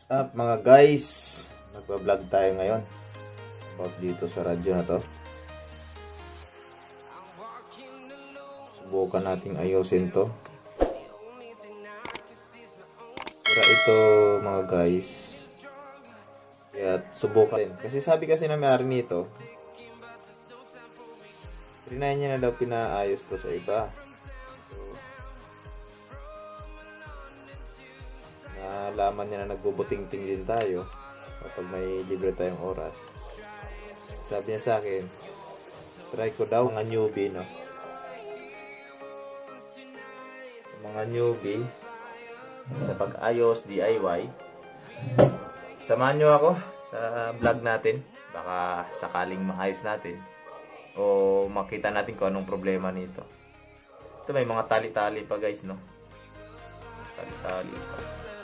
Up mga guys, magpa-vlog tayo ngayon about dito sa radyo na to. Subukan nating ayusin to. Pero ito mga guys, kaya subukan din. Kasi sabi kasi na may-ari nito, trinay niya na daw pinaayos to sa iba. Nalaman niya na nagbubuting-ting din tayo kapag may libre tayong oras. Sabi niya sa akin, try ko daw mga newbie, no? Mga newbie sa pag-ayos DIY. Samahan niyo ako sa vlog natin. Baka sakaling maayos natin o makita natin kung anong problema nito. Ito may mga tali-tali pa guys, no? Tali-tali pa.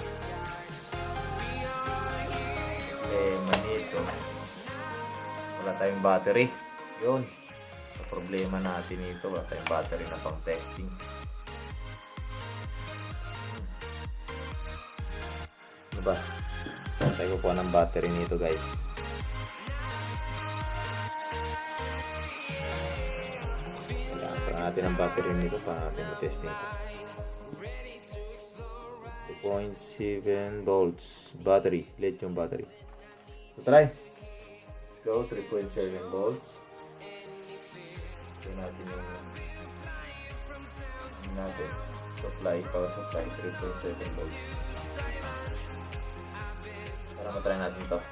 Manito, wala tayong battery. Yun, sa problema natin ito, wala tayong battery na pang testing. Ano ba? Tayo po ng battery nito guys. Kailangan natin ang battery nito para natin matesting ito. 3.7 volts battery, lithium battery. So try. Let's go, 3.7 volts. Ito natin yung supply, power supply, 3.7 volts. Para matry natin ito.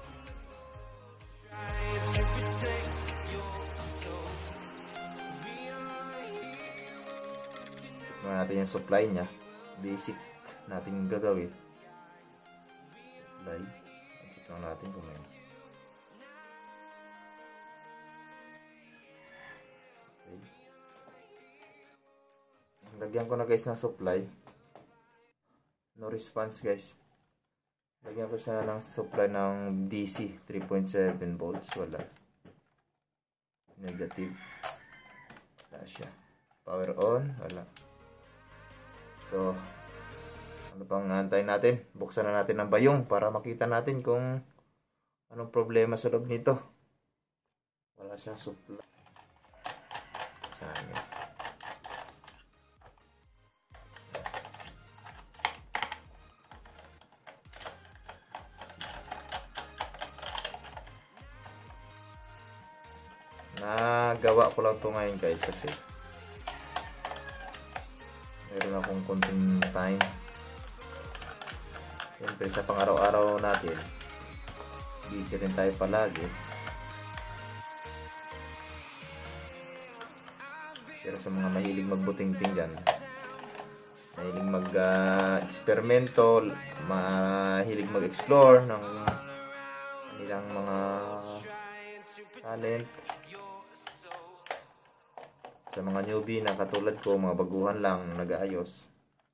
Tignan natin yung supply niya. Basic natin gagawin. Supply. Check lang natin kung may. Okay. Lagyan ko na guys ng supply. No response guys. Lagyan ko siya ng supply ng DC 3.7 volts. Wala. Negative. Wala siya. Power on. Wala. So, ano pang antayin natin? Buksan na natin ang bayong para makita natin kung anong problema sa loob nito. Wala siyang supply. Buksan natin guys. Nagawa ko lang ito ngayon guys kasi meron akong konting time. Siyempre sa pang-araw-araw natin, busy rin tayo palagi. Pero sa mga mahilig magbuting-ting dyan, mahilig mag-eksperimento, mahilig mag-explore ng kanilang mga talent. Sa mga newbie na katulad ko, mga baguhan lang nag-aayos,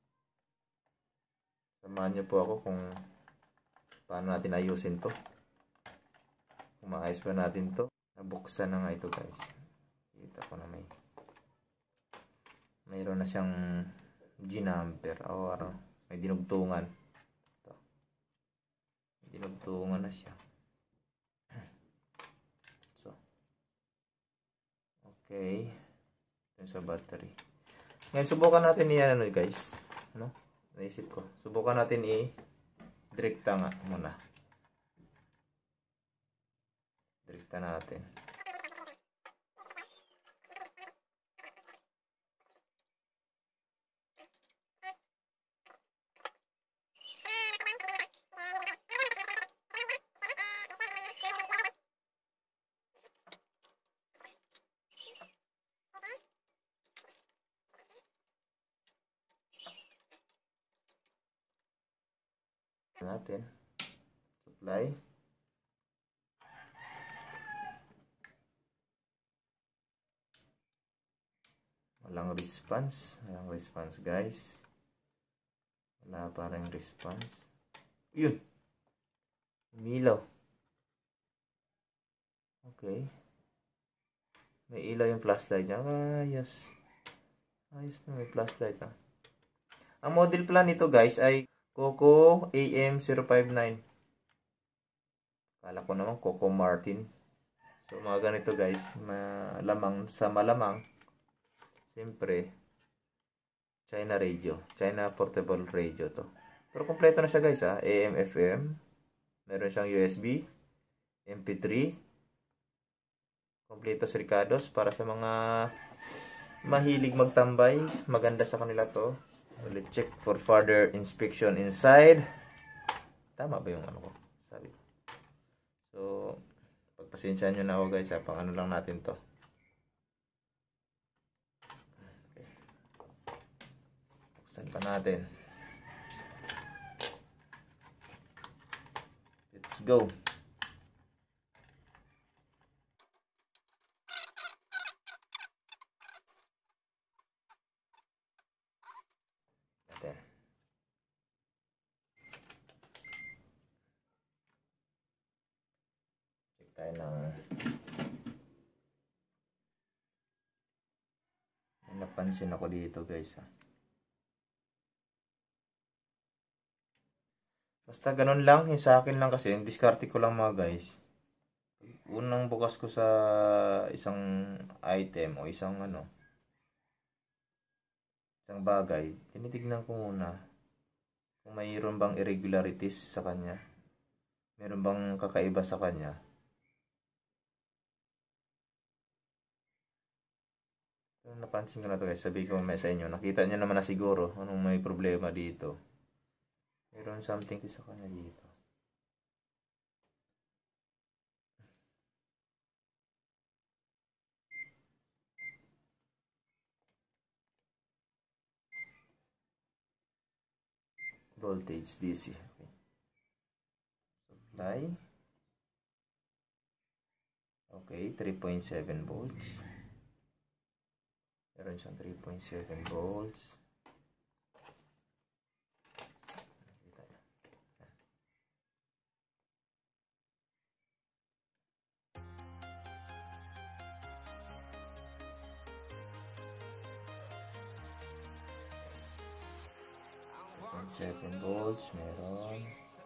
samahan niyo po ako kung paano natin ayusin to. Kung maayos pa natin to. Nabuksan na nga ito guys. Kita ko na mayroon na siyang G-number o may dinugtungan. Ito. May dinugtungan na siya. So, okay. Sa battery. Ngayon subukan natin i-ano guys. Ano? Naisip ko. Subukan natin i-direkta nga muna. Direkta natin. Natin supply, walang response guys, wala parang response. Yun, umilaw. Okay, may ilaw yung flashlight niya. Yes, ayos pa, may flashlight. Ang model plan nito guys ay Coco AM059. Kala ko naman Coco Martin. So mga ganito guys, malamang sa malamang. Siyempre, China radio, China portable radio to. Pero kompleto na siya guys ha, AM, FM. Meron siyang USB, MP3. Kompleto sirkados para sa mga mahilig magtambay. Maganda sa kanila to. Ulit check for further inspection inside. Tama ba yung ano ko? Sabi ko. So, pagpasensyahan nyo na ako guys ha. Pang ano lang natin to. Okay. Buksan pa natin. Let's go. Tayo ng napansin ako dito guys ha. Basta ganun lang, yung sa akin lang kasi, yung diskarte ko lang mga guys. Unang bukas ko sa isang item o isang isang bagay, tinitignan ko muna kung mayroon bang irregularities sa kanya. Meron bang kakaiba sa kanya. Napansin ko na to guys, sabi ko may sa inyo, nakita nyo naman na siguro anong may problema dito. Meron something sa kanya dito. Voltage DC. Okay. Supply. Okay, 3.7 volts. Meron siyang 3.7 volts. Seven volts, meron.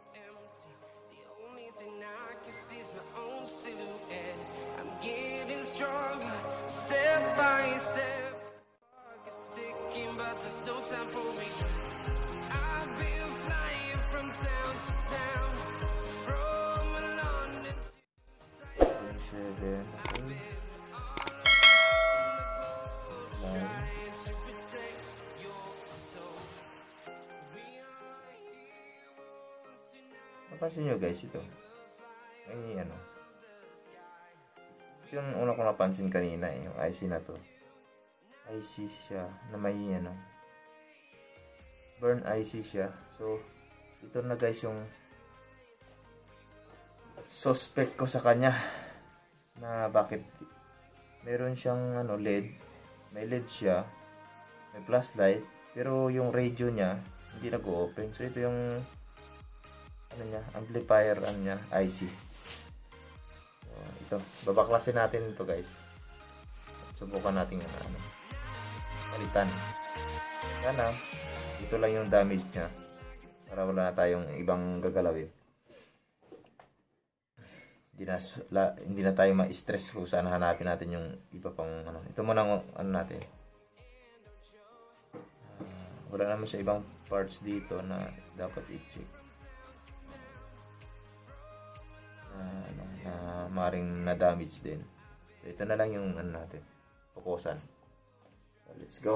I'm getting stronger, step by step. Ticking, but there's no time for me. I've been flying from town to town, from London to Thailand. I've been all around the globe trying to protect your soul. We are heroes tonight. Napansin nyo guys ito? May ito yung una ko napansin kanina yung IC na to. IC siya na may burn IC siya. So ito na guys yung suspect ko sa kanya na bakit meron siyang LED, may LED siya, may flashlight, pero yung radio niya hindi nag-open. So ito yung amplifier niya, IC. So ito, babaklasin natin ito guys. Subukan natin palitan. Sana ito lang yung damage niya para wala na tayong ibang gagalawin. Hindi na tayo ma-stress kung saan hanapin natin yung iba pang ito muna natin. Wala naman sa ibang parts dito na dapat i-check na maring na-damage din. So, ito na lang yung natin pukusan. So, let's go.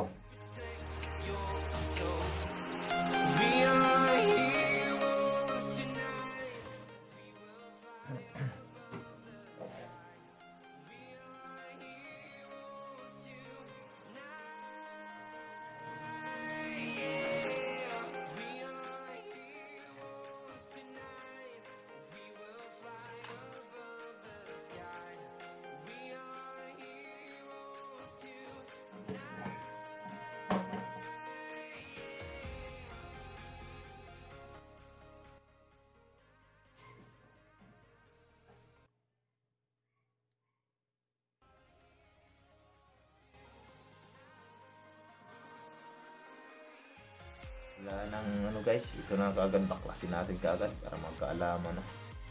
Wala nang guys, ito na kaagad, baklasin natin kaagad para magkaalaman na.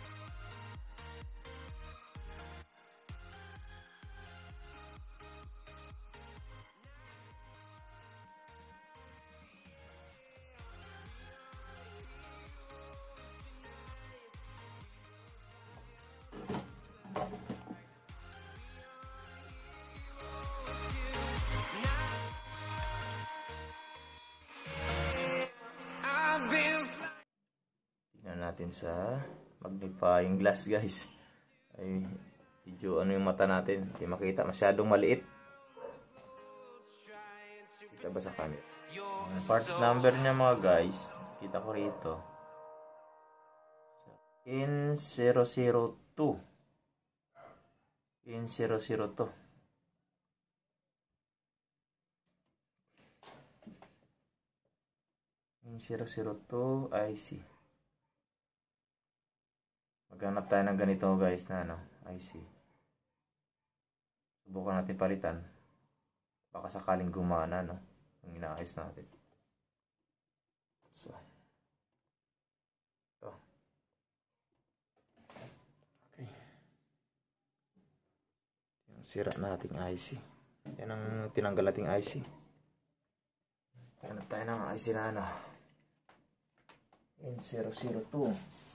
Tingnan natin sa magnifying glass guys. Ay, medyo ano yung mata natin, hindi makita, masyadong maliit. Kita ba sa camera? Ang part number niya mga guys, kita ko rito. N002. N002. N002 IC. Maghanap tayo ng ganito guys na ano, IC. Subukan natin palitan. Baka sakaling gumana, no? Ang inaayos natin. So. Ito. Okay. Yung sira nating IC. Yan ang tinanggal nating IC. Hanap tayo ng IC na ano. N002.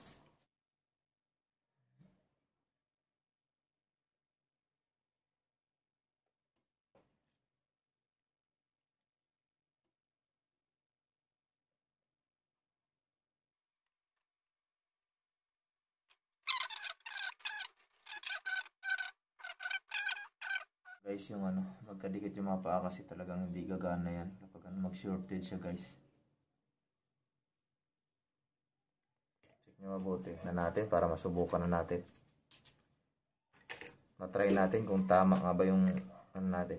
Guys, yung ano, magkadikit yung mga paa kasi talagang hindi gagana yan kapag ano, mag-shortage siya guys. Check nyo mabuti na natin para masubukan na natin. Matry natin kung tama nga ba yung ano natin.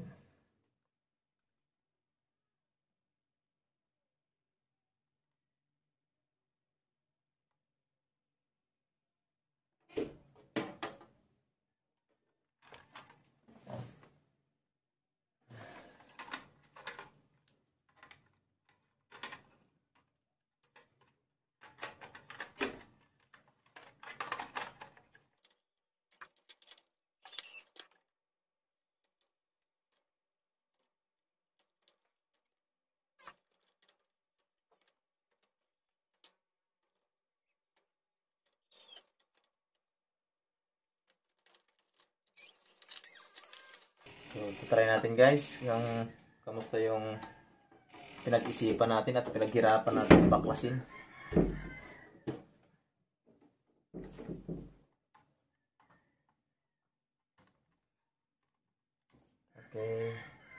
So, try natin guys, yung kamusta yung pinag-isipan natin at pinaghirapan natin baklasin. Okay.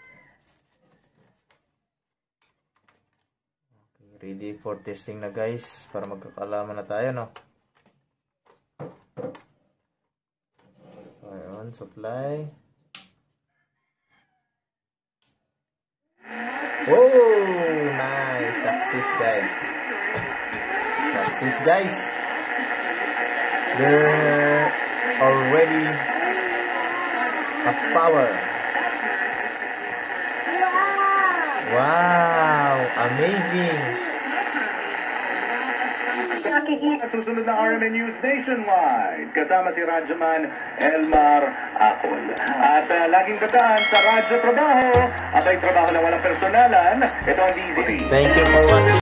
Okay, ready for testing na guys, para magkakalaman na tayo, no? So, ayun, supply. Oh, nice. Success guys. Success guys. They're already a power. Wow, amazing. Susunod na RMN News Nationwide. Kasama si Radyoman Elmar Acol. At laging kataan sa radyo trabaho. At ay trabaho na walang personalan. Ito ang DZ. Thank you for watching.